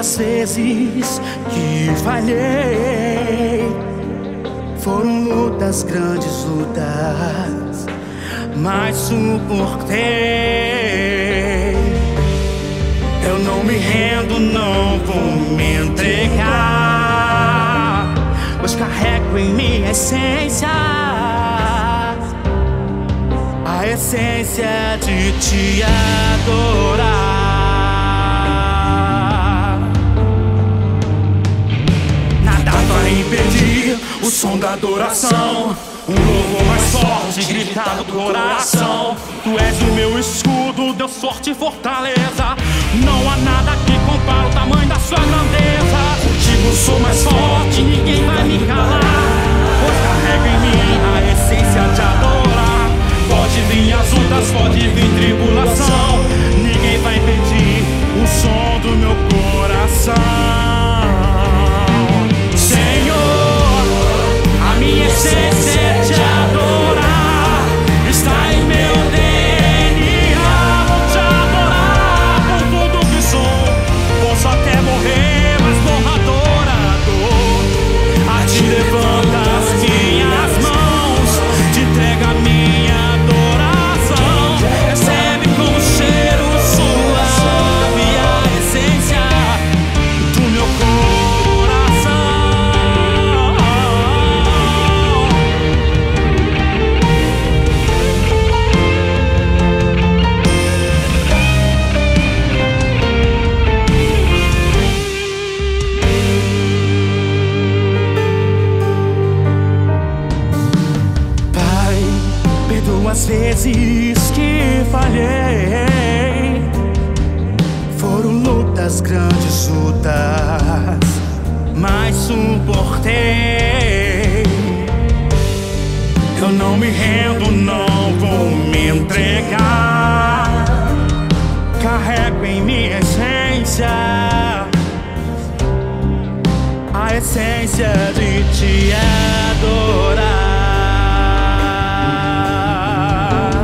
as vezes que falhei. Foram lutas, grandes lutas, mas suportei. Eu não me rendo, não vou me entregar, pois carrego em mim a essência de te adorar. Nada vai impedir o som da adoração, um louvor mais forte, gritar do coração. Tu és o meu escudo, Deus forte e fortaleza. Não há nada que compara o tamanho da sua grandeza. Contigo sou mais forte, ninguém vai me calar, pois carrego em mim a essência de adorar. Pode vir as lutas, pode vir tribulação, ninguém vai impedir o som do meu coração. Senhor, a minha essência é te adorar, está em meu DNA. Vou te adorar por tudo que sou, posso até morrer, mas morro adorador. A ti levanta as minhas mãos, te entrega a minha adoração. Recebe como cheiro suave a essência do meu coração. Pai, perdoa as vezes que falhei. Foram lutas, grandes lutas, mas suportei. Eu não me rendo, não vou me entregar. Carrego em minha essência a essência de te adorar.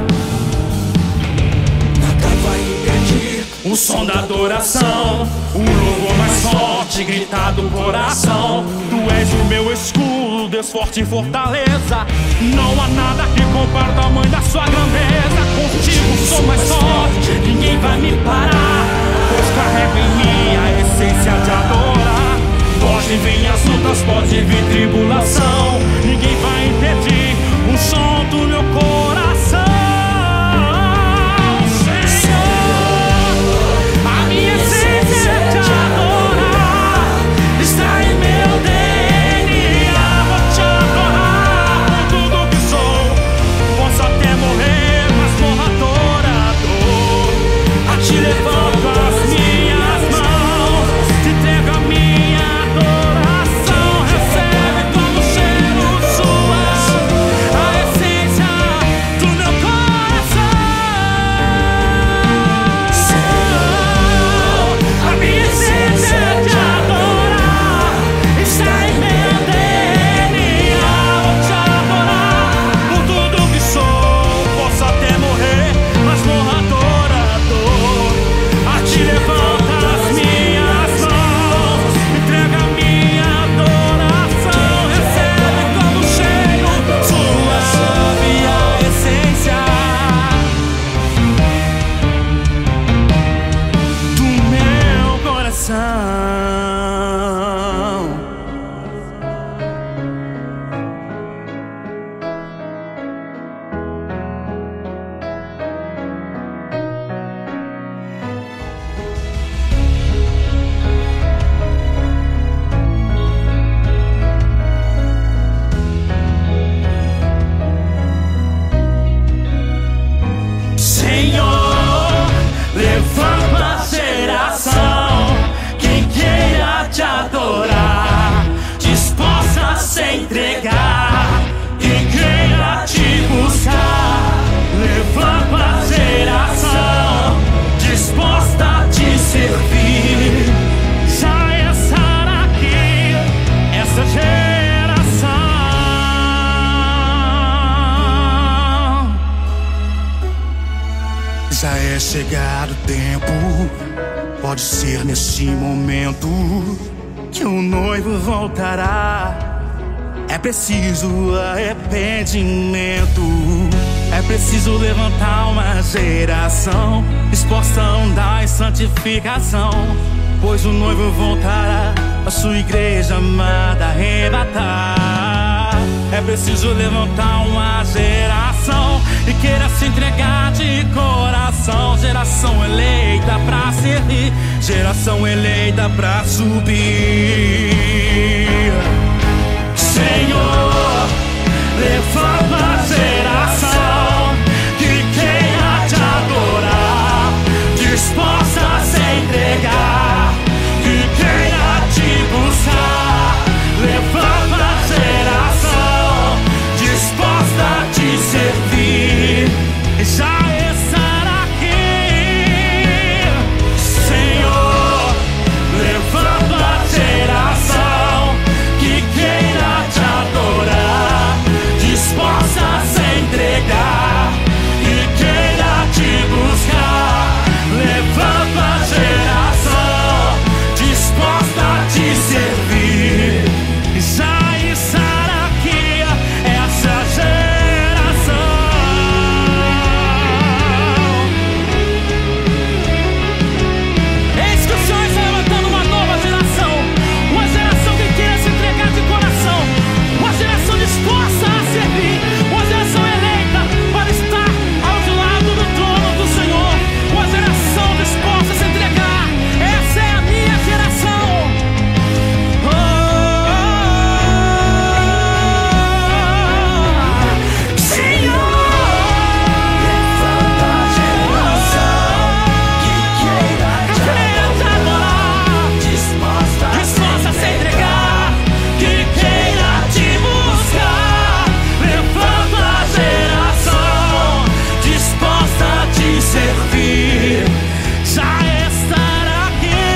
Nada vai impedir o som da adoração, um louvor mais forte, gritar do coração. Tu és o meu escudo, Deus forte e fortaleza. Não há nada que compare o tamanho da sua grandeza. Contigo sou mais forte, ninguém vai me parar, pois carrego em mim a essência de adorar. Pode vir as lutas, pode vir tribulação, ninguém vai impedir o som do meu coração. Senhor, a minha essência é te adorar, está em meu DNA. Vou te adorar por tudo que sou, posso até morrer, mas morro adorador. A ti levanto as minhas mãos, te entrego a minha adoração. Recebe como cheiro É chegado o tempo, pode ser neste momento que o noivo voltará. É preciso arrependimento, é preciso levantar uma geração disposta a andar em santificação, pois o noivo voltará, a sua igreja amada arrebatar. É preciso levantar uma geração e queira se entregar de coração. Geração eleita pra servir, geração eleita pra subir. Senhor, levanta a geração que queira te adorar, disposta a se entregar, que queira te buscar. Levanta a geração disposta a te servir, já estará aqui. Senhor, levanta a geração que queira te adorar, disposta a se entregar, que queira te buscar. Levanta a geração disposta a te servir, já estará aqui essa geração. Eis que o Senhor está levantando uma nova geração, uma geração que queira se entregar de coração, uma geração disposta a servir, uma geração eleita para estar ao lado do trono do Senhor, uma geração disposta a se entregar. Essa é a minha geração. Senhor, levanta a geração que queira te adorar, disposta a se entregar, que queira te buscar. Levanta a geração disposta a te servir, já estará aqui.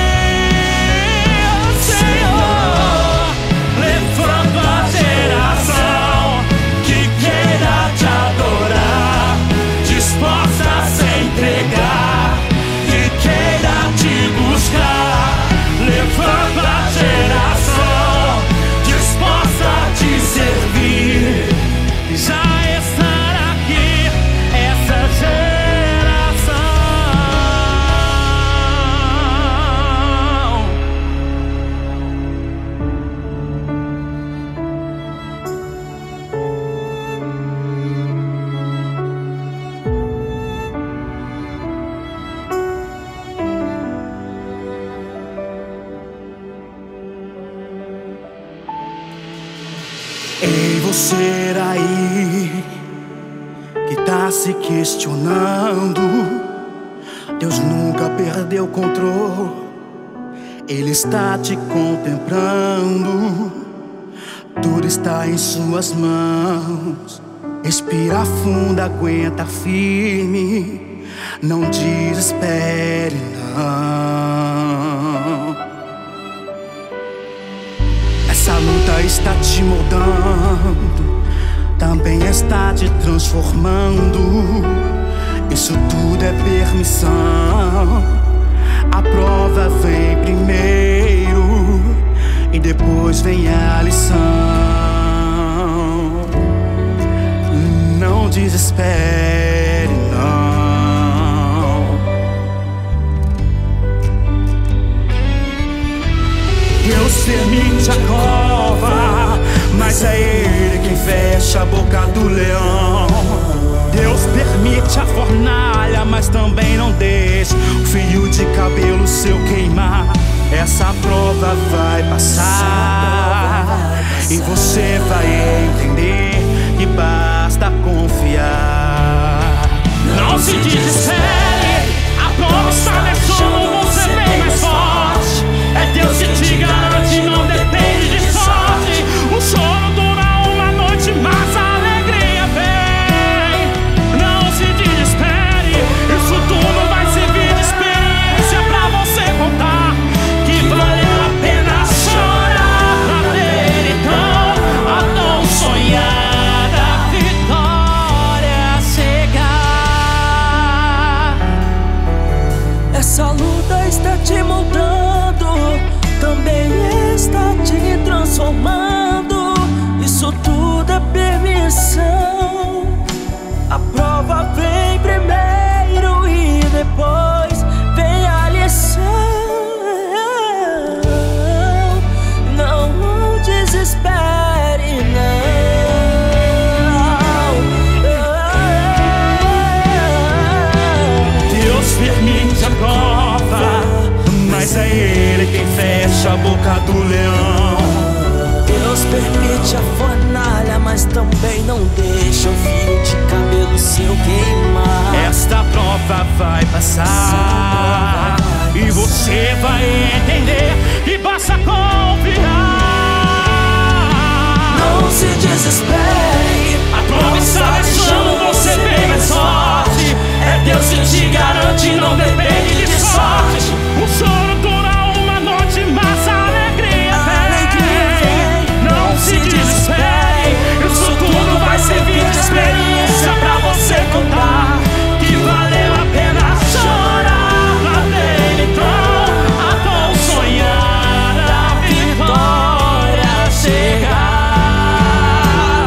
Senhor, levanta a geração que queira te adorar, disposta a se entregar, que queira te buscar. Levanta a geração disposta a te servir, já estará aqui essa geração. Ei, você aí que tá se questionando, Deus nunca perdeu o controle, Ele está te contemplando, tudo está em suas mãos. Respira fundo, aguenta firme, não desespere não. Essa luta está te moldando, também está te transformando. Isso tudo é permissão. A prova vem primeiro e depois vem a lição. Não desespere não. Deus permite a cova, mas é Ele quem fecha a boca do leão. Deus permite a fornalha, mas também não deixa o fio de cabelo seu queimar. Essa prova vai passar e você vai entender que basta confiar. Não se desespere, a prova está deixando você bem mais forte. É Deus que te garante, não depende de sorte. O choro dura uma noite, mas a alegria vem. Não se desespere, isso tudo vai servir de experiência pra você contar que valeu a pena chorar pra ter então a tão sonhada vitória chegar. prova vai passar e você vai entender que basta confiar. Não se desespere, a prova está deixando você bem mais forte. É Deus que te garante, não depende de sorte. O choro dura uma noite, mas a alegria vem. Não se desespere, isso tudo vai servir de experiência pra você contar que valeu a pena chorar pra ver então a tão sonhada vitória chegar.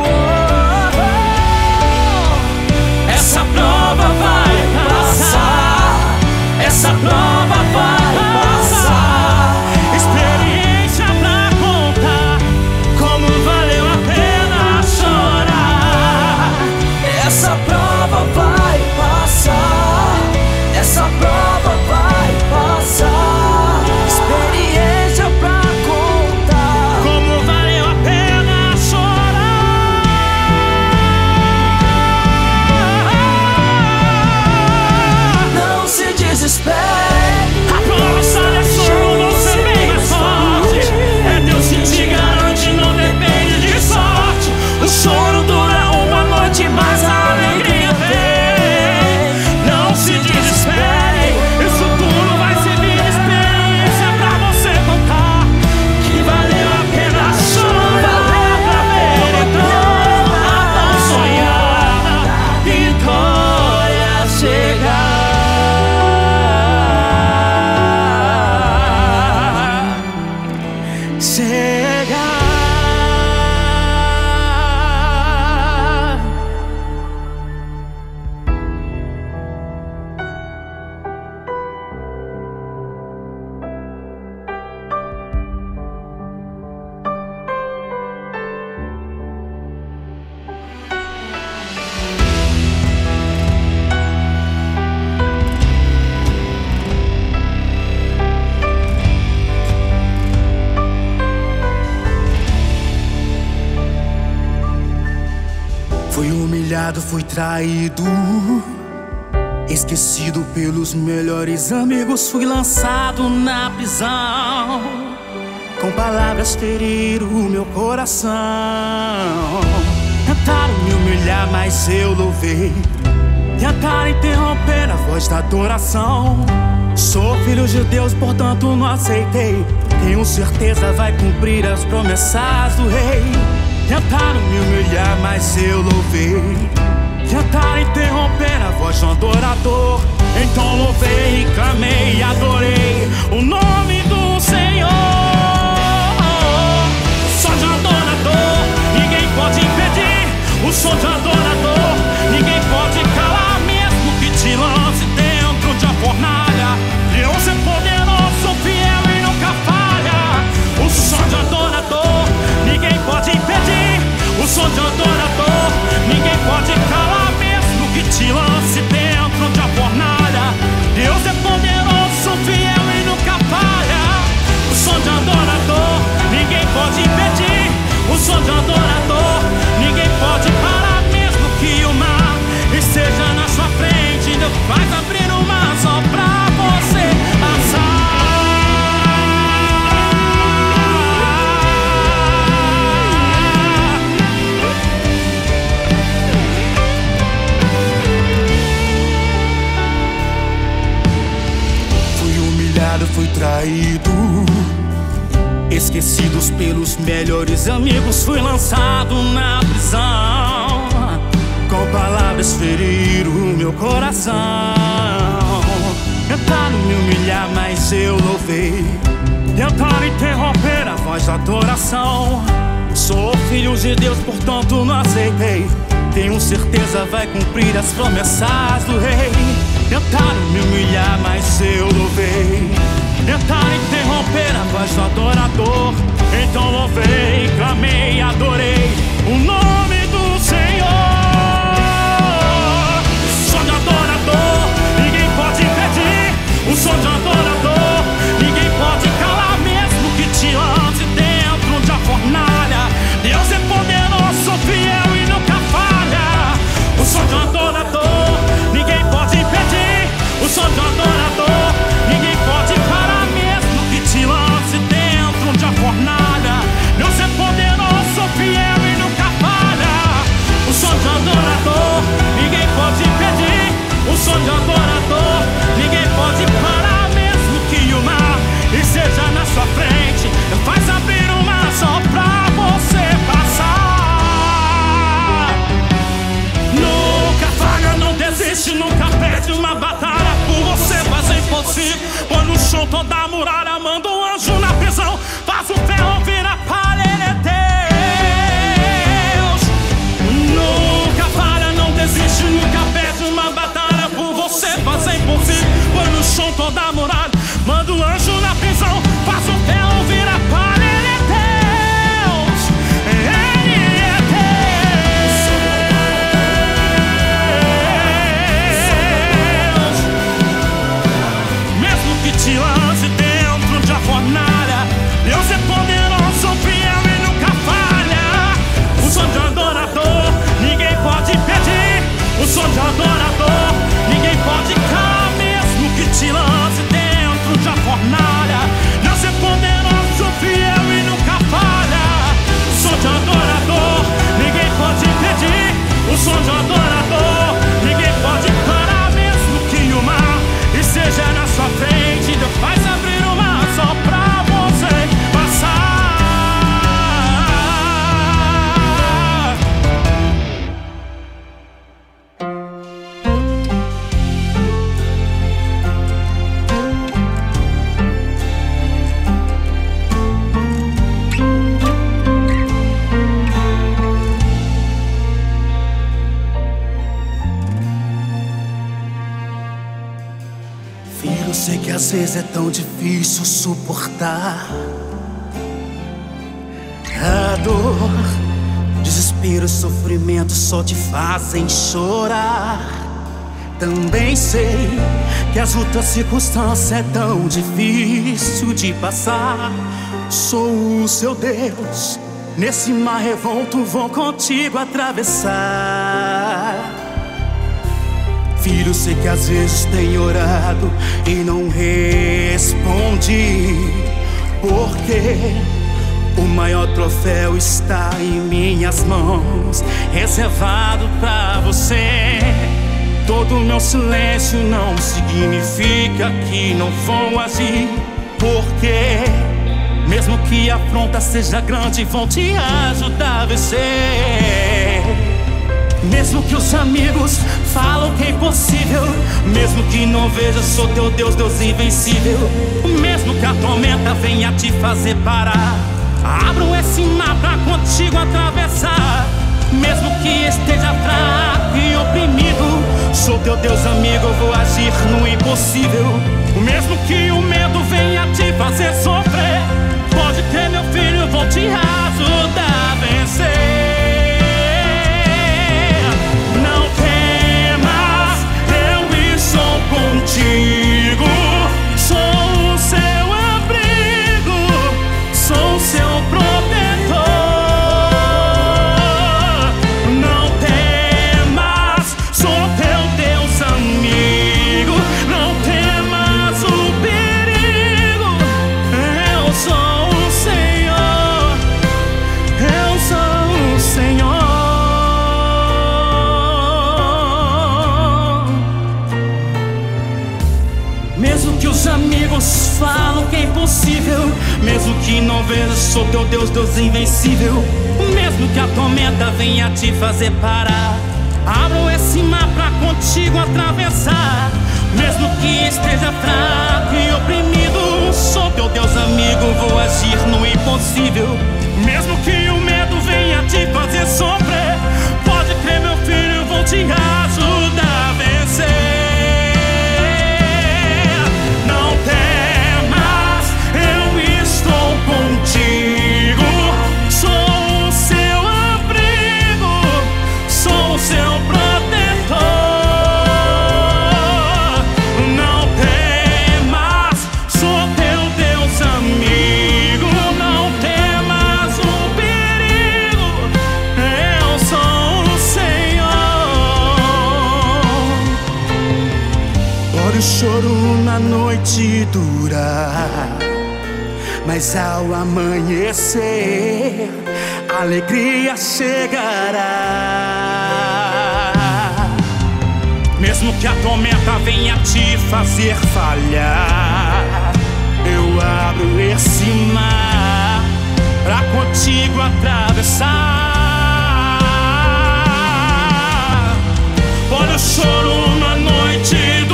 Essa prova vai passar, essa prova vai passar. Experiência pra contar como valeu a pena chorar. Essa prova vai passar, essa prova vai passar. Experiência pra contar Como valeu a pena chorar. Não se desespere, A prova está deixando você bem mais forte. É Deus que te garante, não depende de sorte. O choro dura uma noite, mas a alegria vem. Não se desespere, isso tudo vai servir de experiência pra você contar que valeu a pena chorar pra ver então a tão sonhada vitória chegar. Fui humilhado, fui traído, esquecido pelos melhores amigos. Fui lançado na prisão, com palavras feriram o meu coração. Tentaram me humilhar, mas eu louvei. Tentaram interromper a voz da adoração. Sou filho de Deus, portanto não aceitei. Tenho certeza vai cumprir as promessas do rei. Tentaram me humilhar, mas eu louvei. Tentaram interromper a voz do adorador. Então louvei, clamei e adorei o nome do Senhor. Sou de adorador, ninguém pode impedir. O som de adorador, ninguém pode calar. Mesmo que te lance dentro de uma fornalha, Deus é poderoso, fiel e nunca falha. O som de adorador, ninguém pode impedir. O som de adorador, ninguém pode calar. Mesmo que te lance dentro de uma fornalha, Deus é poderoso, fiel e nunca falha. O som de adorador, ninguém pode impedir. O som de adorador, ninguém pode parar. Mesmo que o mar esteja na sua frente, Deus faz abrir o mar só pra você passar. Fui traído, esquecidos pelos melhores amigos. Fui lançado na prisão, com palavras feriram o meu coração. Tentaram me humilhar, mas eu louvei. Tentaram interromper a voz da adoração. Sou filho de Deus, portanto não aceitei. Tenho certeza vai cumprir as promessas do rei. Tentaram me humilhar, mas eu louvei. Tentaram interromper a voz do adorador. Então louvei, clamei, adorei o nome do Senhor. Som de adorador, ninguém pode impedir. O som de adorador, ninguém pode calar. Mesmo que te lance dentro de uma fornalha, Deus é poderoso, fiel e nunca falha. O som de adorador, ninguém pode impedir. pede uma batalha, por você faz o impossível. Põe no chão toda a muralha, manda um anjo na prisão. Faz o ferro virar palha, ele é Deus. Nunca falha, não desiste, nunca pede uma batalha, por você faz o impossível. Põe no chão toda a muralha, manda um anjo na prisão. Faz o ferro virar palha, ele é Deus. Ele é Deus. Mesmo que te lance dentro de a fornalha, Deus é poderoso, fiel e nunca falha. O som de adorador ninguém pode pedir. O som de adorador ninguém pode calar. Mesmo que te lance dentro de a fornalha, Deus é poderoso, fiel e nunca falha. O som de adorador ninguém pode pedir. O som de adorador ninguém pode parar. Mesmo que o mar esteja na sua frente, Deus faz abrir o mar só pra você passar. Filho, eu sei que às vezes é tão difícil suportar a dor, desespero e sofrimento só te fazem chorar. Também sei que as outras circunstâncias é tão difícil de passar. Sou o seu Deus, nesse mar revolto vou contigo atravessar. Filho, sei que às vezes tem orado e não respondi, porque o maior troféu está em minhas mãos, reservado pra você. Todo meu silêncio não significa que não vou agir, porque mesmo que a afronta seja grande, vão te ajudar a vencer. Mesmo que os amigos falam que é impossível, mesmo que não veja, sou teu Deus, Deus invencível. Mesmo que a tormenta venha te fazer parar, abro esse mar pra contigo atravessar. Mesmo que esteja fraco e oprimido, sou teu Deus amigo, eu vou agir no impossível. Mesmo que o medo venha te fazer sofrer, pode ter, meu filho, vou te ajudar a vencer. Contigo, sou o seu abrigo, sou o seu protetor. Não temas, sou teu Deus amigo. Não temas o perigo. Eu sou o Senhor, eu sou o Senhor. Mesmo que os amigos falam que é impossível, mesmo que não veja, sou teu Deus, Deus invencível. Mesmo que a tormenta venha te fazer parar, abro esse mar pra contigo atravessar. Mesmo que esteja fraco e oprimido, sou teu Deus amigo, vou agir no impossível. Mesmo que o medo venha te fazer sofrer, pode crer, meu filho, vou te ajudar a vencer. Contigo, sou o seu abrigo, sou o seu protetor. Não temas, sou teu Deus amigo. Não temas o perigo, eu sou o Senhor. Pode o choro na noite durar, mas ao amanhecer, a alegria chegará. Mesmo que a tormenta venha te fazer falhar, eu abro esse mar pra contigo atravessar. Olha o choro na noite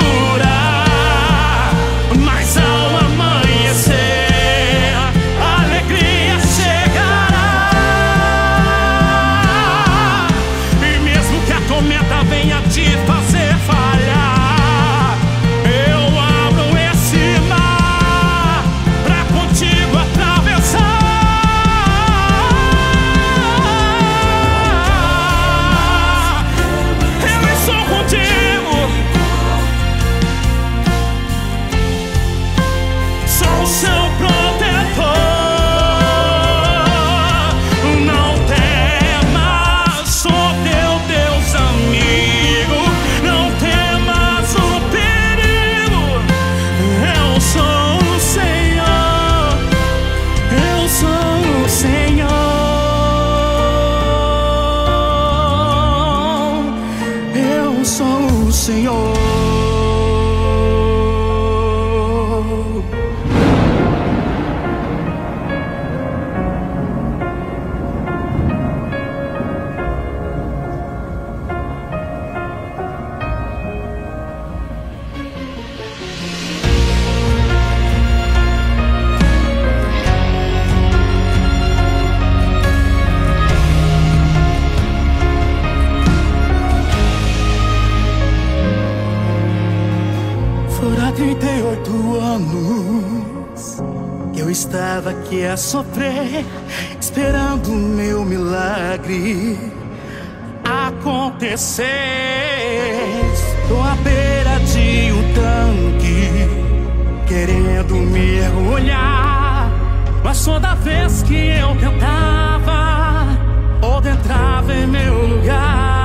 Eu estava aqui a sofrer, esperando o meu milagre acontecer. Estou à beira de um tanque, querendo mergulhar, mas toda vez que eu tentava, outro entrava em meu lugar.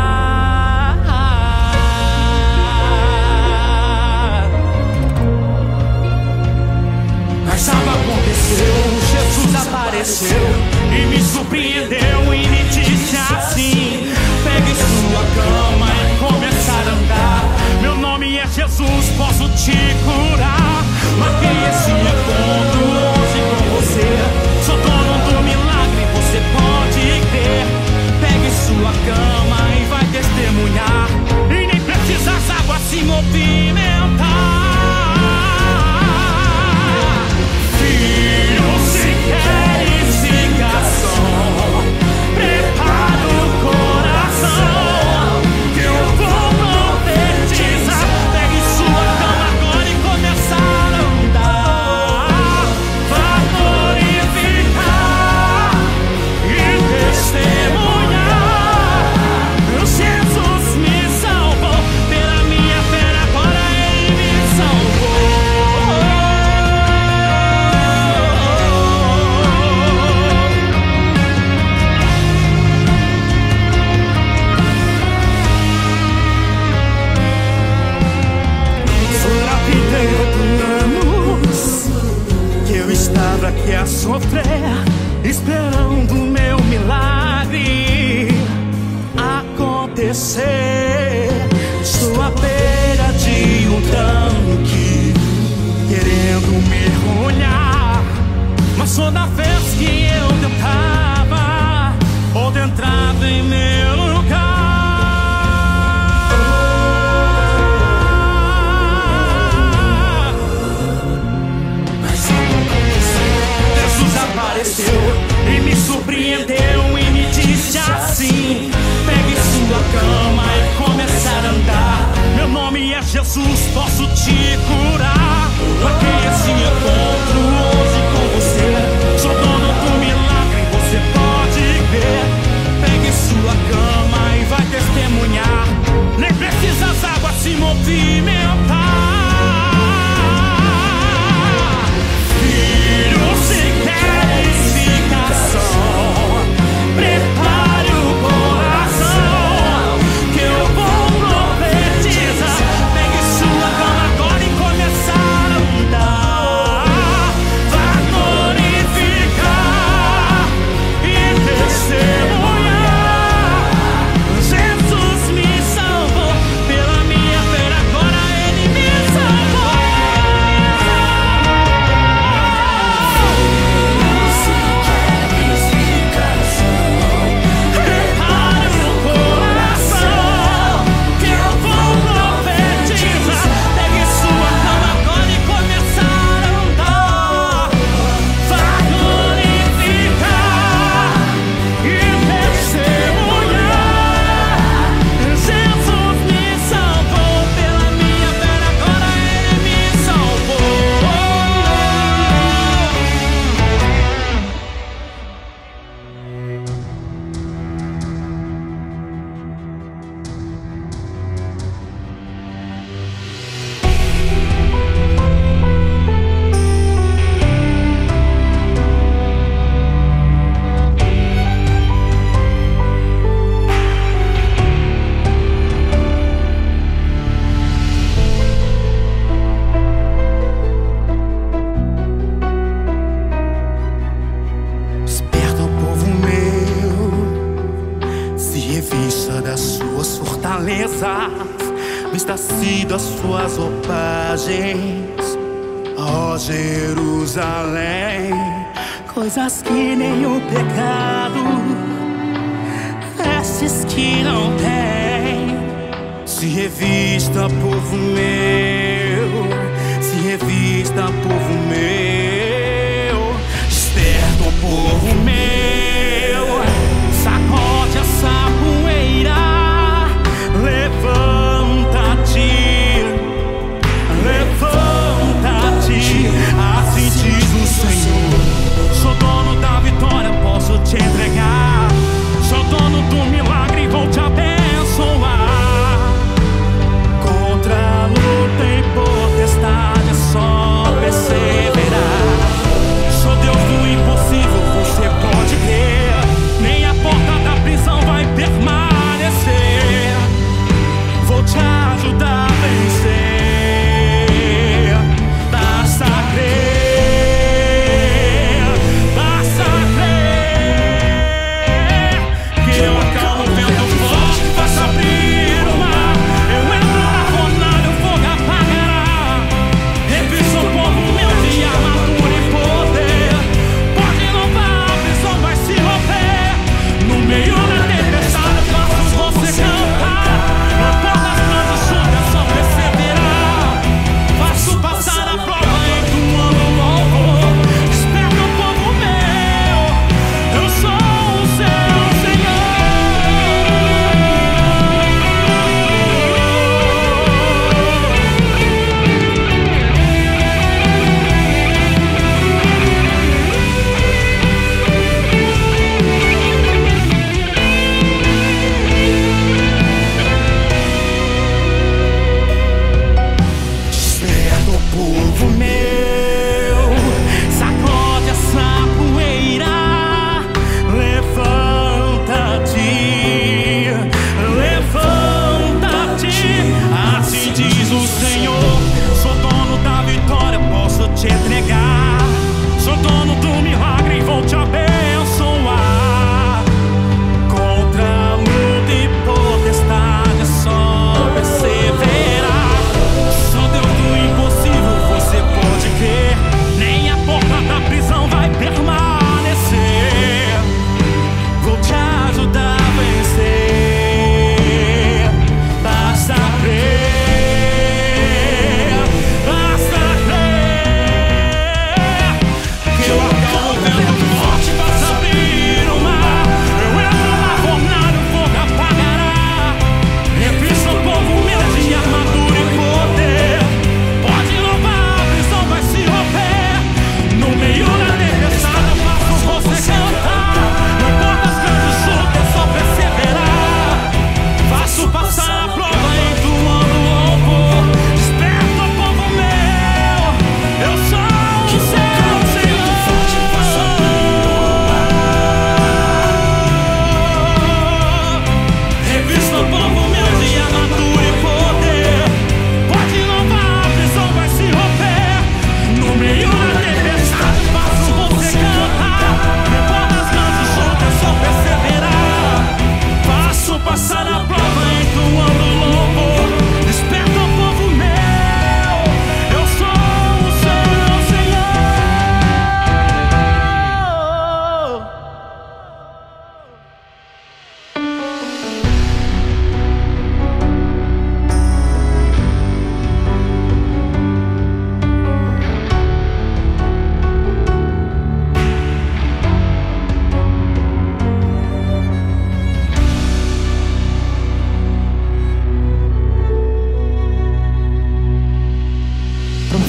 Mas algo aconteceu, Jesus apareceu e me surpreendeu e me disse assim: pegue sua cama e comece a andar. Meu nome é Jesus, posso te curar. Marquei esse encontro hoje com você. Sou dono do milagre, você pode crer. Pegue sua cama e vai testemunhar, e nem precisa as águas se movimentar. Que a sofrer, esperando o meu milagre acontecer. Estou à beira de um tanque, querendo mergulhar, mas toda vez que eu tentava, outro entrava em meu lugar. E me surpreendeu e me disse assim: pegue sua cama e comece a andar. Meu nome é Jesus, posso te curar. Marquei esse encontro hoje com você. Sou dono do milagre, você pode ver. Pegue sua cama e vai testemunhar, nem precisa as águas se movimentar. Prepare o coração, que eu vou profetizar. Pegue sua cama agora e começar a andar. Vai glorificar e testemunhar. Jesus me salvou, pela minha fé agora Ele me salvou. Vista-se das suas roupagens, ó Jerusalém, coisas que nem o pecado, vestes que não tem. Se revista, povo meu, se revista, povo meu. Desperta, povo meu, sacode essa poeira. Levanta-te, levanta-te, assim diz o Senhor.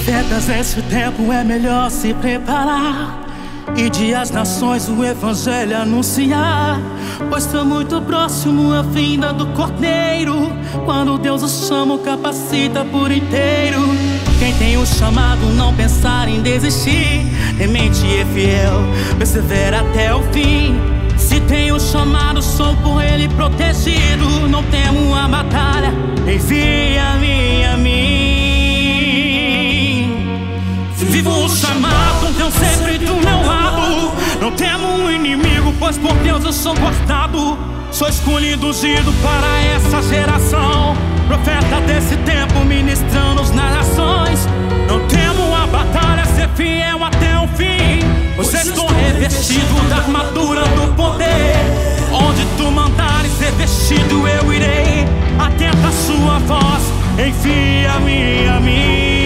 Profetas, esse tempo é melhor se preparar e de as nações o evangelho anunciar, pois está muito próximo a vinda do Cordeiro. Quando Deus o chama, o capacita por inteiro. Quem tem o chamado não pensar em desistir, temente e fiel, persevera até o fim. Se tem o chamado, sou por ele protegido, não temo a batalha, envia-me a mim. Vivo o chamado, Deus sempre do meu lado, não temo um inimigo, pois por Deus eu sou guardado. Sou escolhido, ungido para essa geração, profeta desse tempo, ministrando nas nações. Não temo a batalha, ser fiel até o fim, pois estou revestido da armadura do poder. Onde tu mandares ser vestido eu irei, atenta a sua voz, envia-me a mim.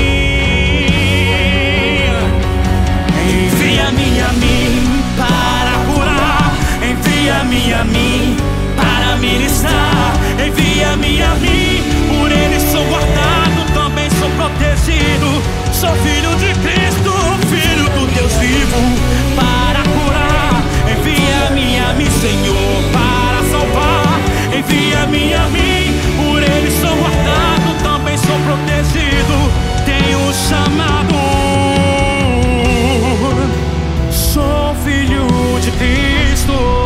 Envia-me a mim para curar, envia-me a mim para ministrar, envia-me a mim, por ele sou guardado, também sou protegido. Sou filho de Cristo, filho do Deus vivo, para curar, envia-me a mim, Senhor, para salvar, envia-me a mim, por ele sou guardado, também sou protegido. Tenho chamado, sou filho de Cristo.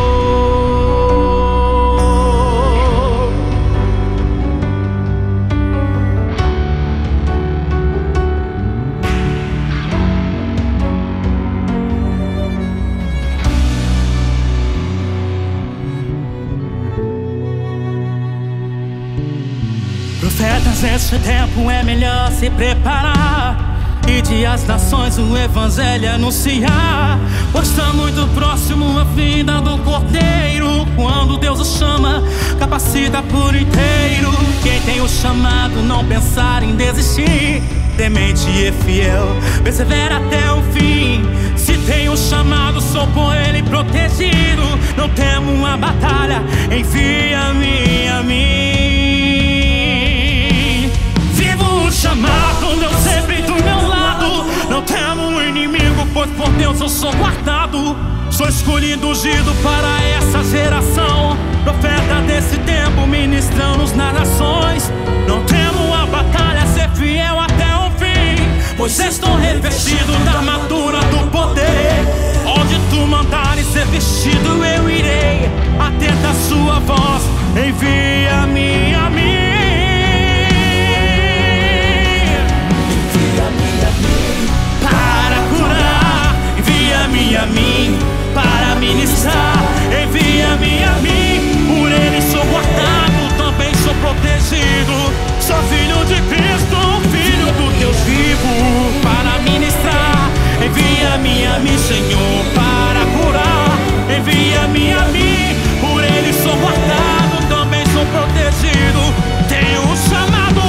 Profetas, esse tempo é melhor se preparar e de as nações o evangelho anunciar, pois está muito próximo a vinda do Cordeiro. Quando Deus o chama, capacita por inteiro. Quem tem o chamado não pensar em desistir, temente e fiel, persevera até o fim. Se tem o chamado, sou por ele protegido, não temo a batalha, envia-me a mim. Vivo o chamado, Deus sempre do meu lado, não temo o inimigo, pois por Deus eu sou guardado. Sou escolhido, ungido para essa geração, profeta desse tempo, ministrando nas nações. Não temo a batalha, ser fiel até o fim, pois estou revestido da armadura do poder. Onde tu mandares ser vestido eu irei, atenta a sua voz, envia-me a mim. Envia-me a mim para ministrar, envia-me a mim, por ele sou guardado, também sou protegido. Sou filho de Cristo, filho do Deus vivo, para ministrar, envia-me a mim, Senhor, para curar, envia-me a mim, por ele sou guardado, também sou protegido. Tenho um chamado,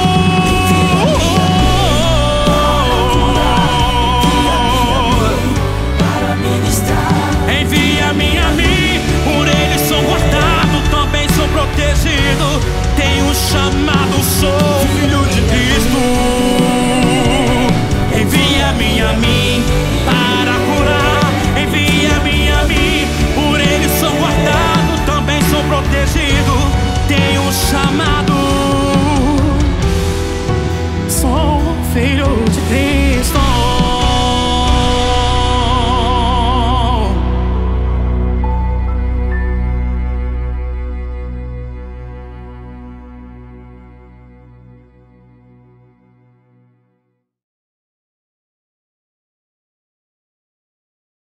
envia-me a mim, por ele sou guardado, também sou protegido. Tenho um chamado.